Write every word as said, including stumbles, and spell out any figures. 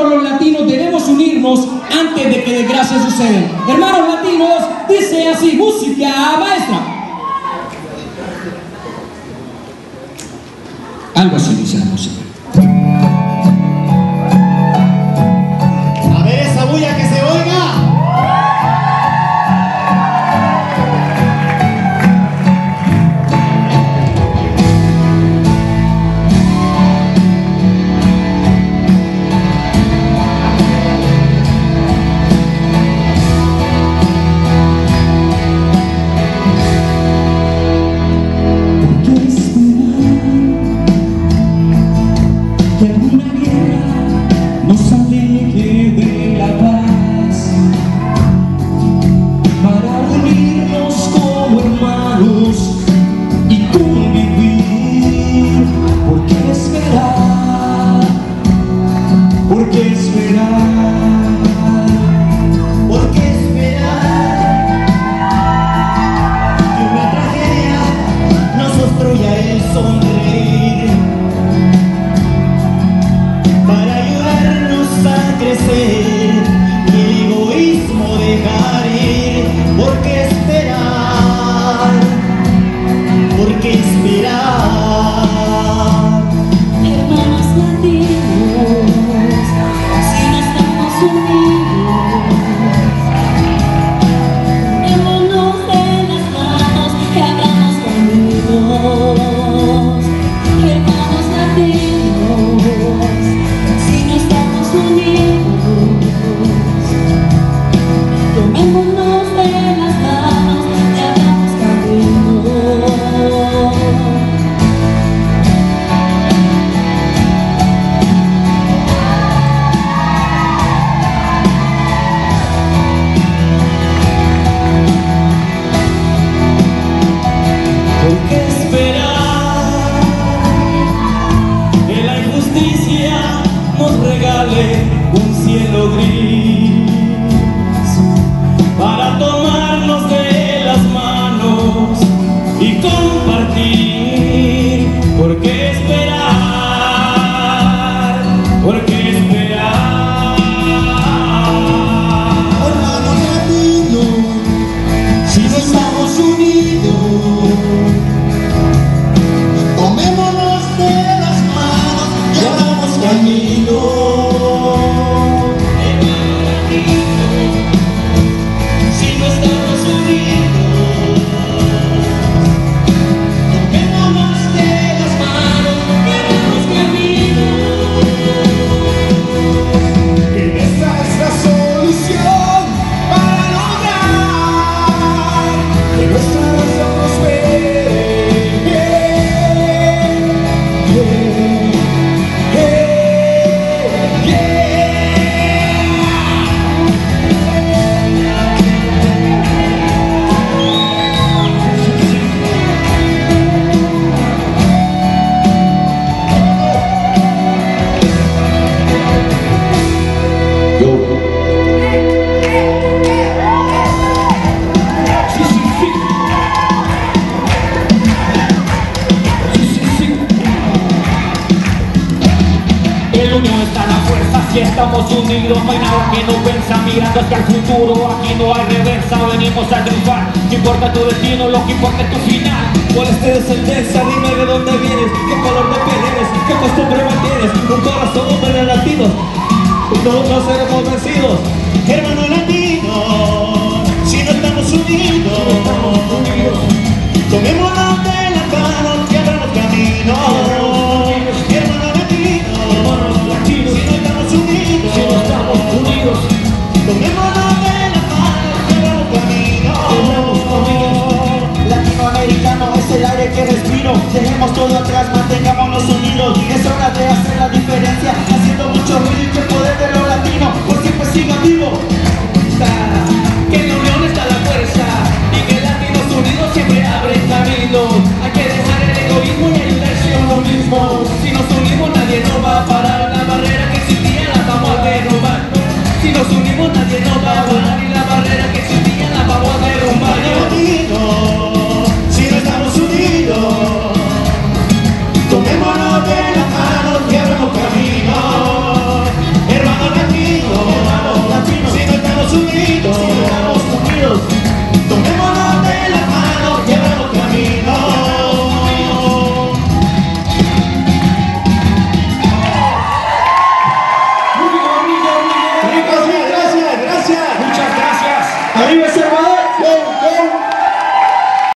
nosotros los latinos debemos unirnos antes de que desgracias sucedan. Hermanos latinos, dice así, música maestra. Algo así dice la música. A ver esa bulla que se oiga. Un cielo gris para tomarnos de las manos y compartir. ¿Por qué esperar? ¿Por qué esperar? Hermanos latinos, si no estamos unidos, tomémonos de las manos y abramos camino. Si estamos unidos, no hay nada que nos venza. Mirando hacia el futuro, aquí no hay reversa. Venimos a triunfar, no importa tu destino, lo que importa es tu final. ¿Cuál es tu descendencia? Dime de dónde vienes, qué color de piel eres, qué costumbre mantienes. Un corazón hombre de latinos, no, no seremos vencidos. Hermano latino, si no estamos unidos, tomémonos de las manos y abramos camino. Hermano latino, si no estamos unidos, si no estamos unidos, tomémonos de las manos y abramos camino. Latinoamericano es el aire que respiro. Dejemos todo atrás, mantengámonos unidos. Es hora de hacer la diferencia, haciendo mucho ruido y que el poder de lo latino por siempre siga vivo. Que en la unión está la fuerza y que latinos unidos siempre abren camino. Hay que dejar el egoísmo y ayudarse a uno mismo. Gracias, gracias, gracias. Muchas gracias. Arriba ese